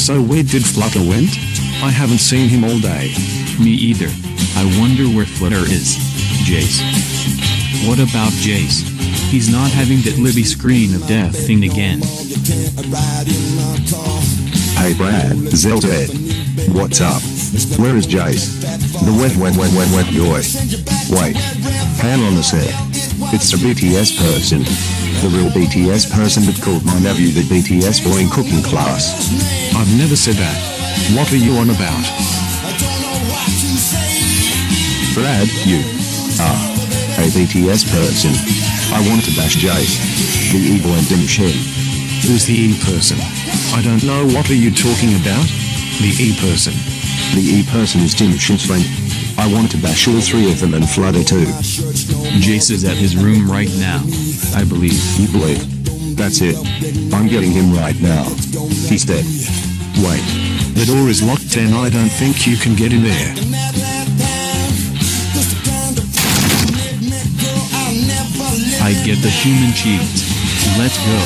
So where did Flutter went? I haven't seen him all day. Me either. I wonder where Flutter is. Jace. What about Jace? He's not having that Libby screen of death thing again. Hey Brad, Zelda. What's up? Where is Jace? The wet boy. Wait. Hang on a sec. It's the BTS person. The real BTS person that called my nephew the BTS boy in cooking class. I've never said that. What are you on about? Brad, you are a BTS person. I want to bash Jace, the evil and dim shin. Who's the E-person? I don't know, what are you talking about? The E-person. The E-person is Dim Shin's friend. I want to bash all three of them and Flutter too. Jace is at his room right now, I believe. You believe? That's it. I'm getting him right now. He's dead. Wait. The door is locked and I don't think you can get in there. I get the human cheese. Let's go.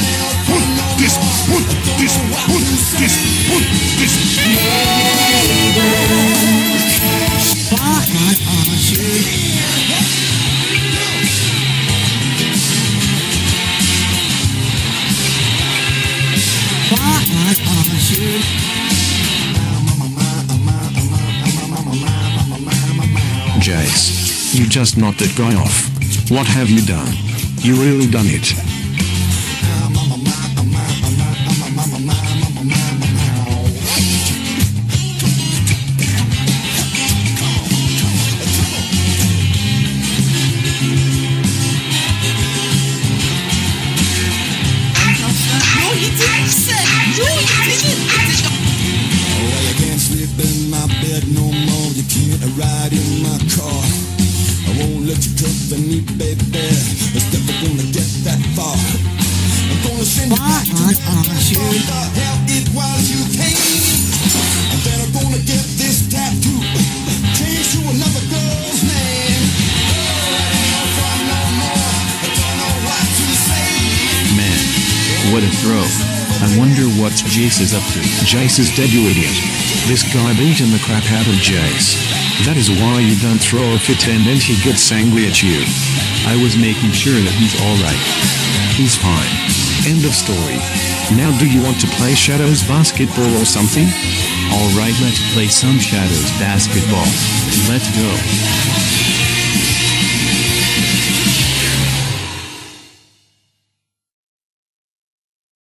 Jace, you just knocked that guy off. What have you done? You really done it. Ride in my car. I won't let you touch the meat, baby. It's never gonna get that far. I'm gonna send you back to the hell it was you came. And then I'm gonna get this tattoo, change to another girl's name. Man, what a throw. I wonder what Jace is up to. Jace is dead, you idiot. This guy beating the crap out of Jace. That is why you don't throw a fit and then he gets angry at you. I was making sure that he's alright. He's fine. End of story. Now do you want to play Shadows basketball or something? Alright, let's play some Shadows basketball. Let's go.